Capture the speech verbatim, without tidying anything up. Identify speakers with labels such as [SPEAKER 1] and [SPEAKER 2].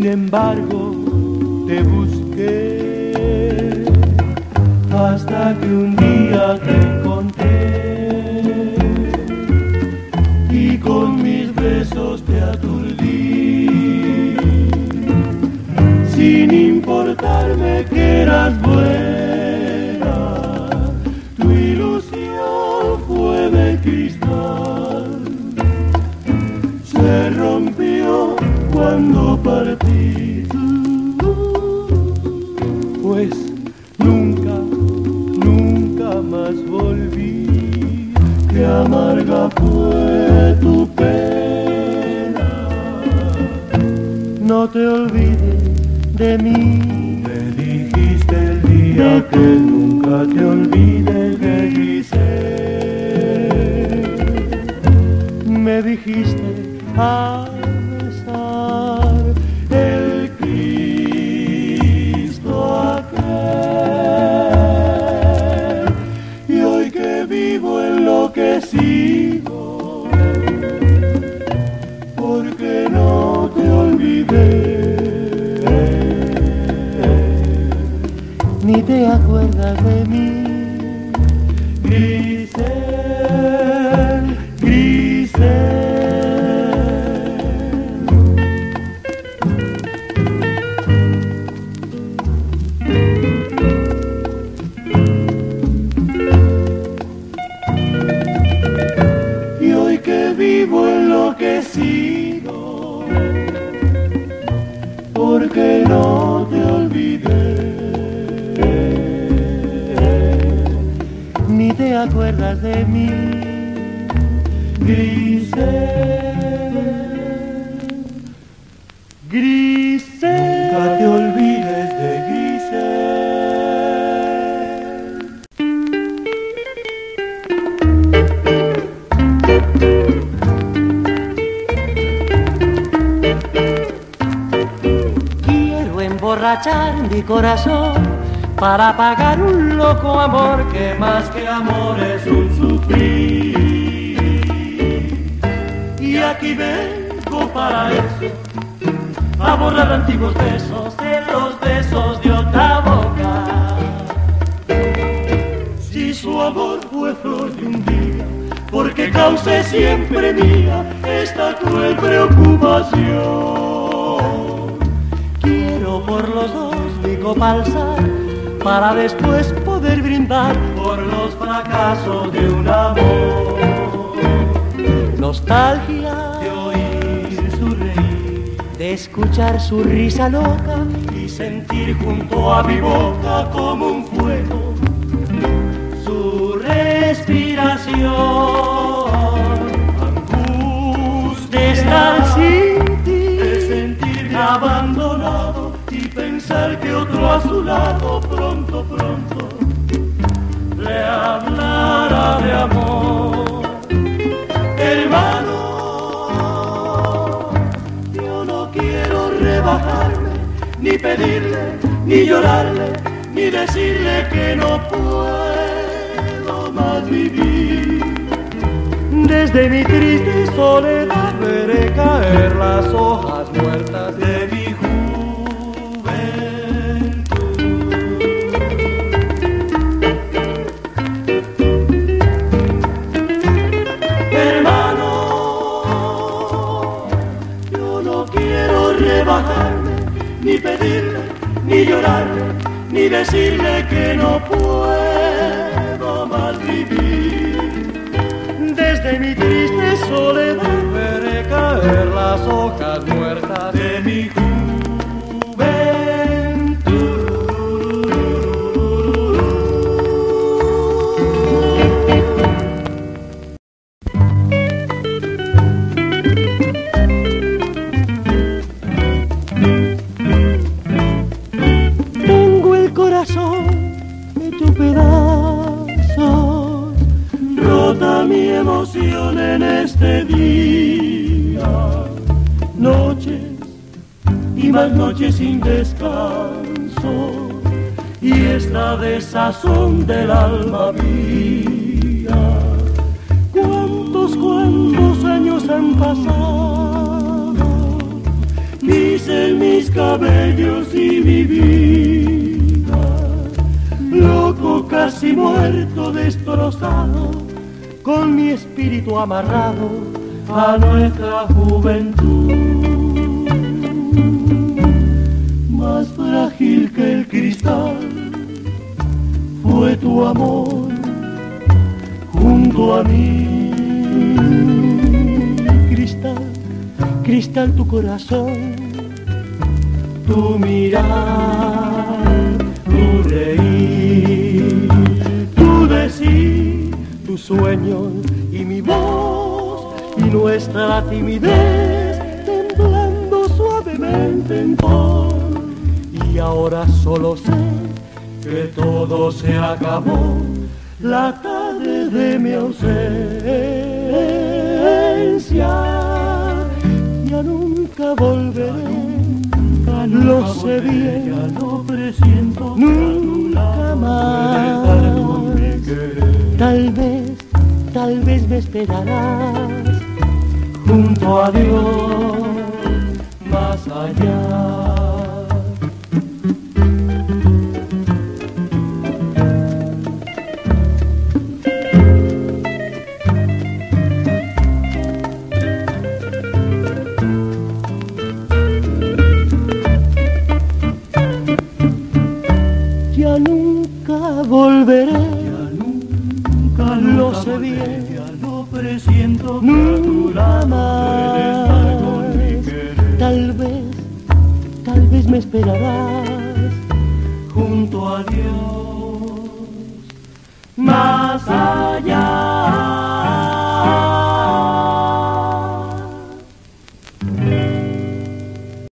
[SPEAKER 1] embargo te busqué hasta que un día te encontré y con mis besos te aturdí, sin importarme que eras buena. Tu ilusión fue de cristal, se rompió cuando partí, pues nunca, nunca más volví. Qué amarga fue tu pena. No te olvides de mí, me dijiste el día que nunca te olvides de Grisel. Me dijiste al besar el Cristo aquel, y hoy que vivo enloquecido, porque no te olvidé, ni te acuerdas de mí. Grisel, Grisel. Y hoy que vivo enloquecido, porque no te olvidé, ni te acuerdas de mí. Grisel, Grisel, nunca te olvides de
[SPEAKER 2] Grisel. Quiero emborrachar mi corazón para pagar un loco amor que más que amor es un sufrir. Y aquí vengo para eso, a borrar antiguos besos de los besos de otra boca.
[SPEAKER 1] Si su amor fue flor de un día, porque causé siempre mía esta cruel preocupación.
[SPEAKER 2] Quiero por los dos mi copa alzar, para después poder brindar por los fracasos de un amor. Nostalgia de oír su reír, de escuchar su risa loca y sentir junto a mi boca como un fuego su respiración. Angustia de estar sin ti, de sentirme abandonado y pensar que otro a su lado pronto, pronto le hablará de amor. Hermano, yo no quiero rebajarme, ni pedirle, ni llorarle, ni decirle que no puedo más vivir. Desde mi triste soledad veré caer las hojas muertas de mi
[SPEAKER 1] ni pedirle, ni llorarle, ni decirle que no puedo más vivir.
[SPEAKER 2] Desde mi triste soledad veré caer las hojas muertas de mi
[SPEAKER 1] mi emoción en este día, noches y más noches sin descanso, y esta desazón del alma mía. Cuántos, cuántos años han pasado, dicen mis
[SPEAKER 2] sueños y mi vida, loco, casi muerto, destrozado,
[SPEAKER 1] con mi espíritu amarrado
[SPEAKER 2] a nuestra juventud. Más frágil que el cristal fue tu amor junto a mí.
[SPEAKER 1] Cristal, cristal tu corazón,
[SPEAKER 2] tu mirar, tu reír, tu decir,
[SPEAKER 1] tus sueños y mi voz y nuestra timidez temblando suavemente en pos. Y ahora solo sé
[SPEAKER 2] que todo se acabó
[SPEAKER 1] la tarde de mi ausencia. Ya nunca volveré,
[SPEAKER 2] nunca, nunca
[SPEAKER 1] lo sé
[SPEAKER 2] volveré,
[SPEAKER 1] bien,
[SPEAKER 2] ya lo presiento,
[SPEAKER 1] nunca más. Tal vez, tal vez me esperarás
[SPEAKER 2] junto a Dios, más allá.
[SPEAKER 1] Ya nunca volveré,
[SPEAKER 2] ya nunca,
[SPEAKER 1] lo
[SPEAKER 2] nunca
[SPEAKER 1] sé
[SPEAKER 2] volveré,
[SPEAKER 1] bien,
[SPEAKER 2] ya lo presiento,
[SPEAKER 1] nunca más. Tal vez, tal vez me esperarás
[SPEAKER 2] junto a Dios, más allá.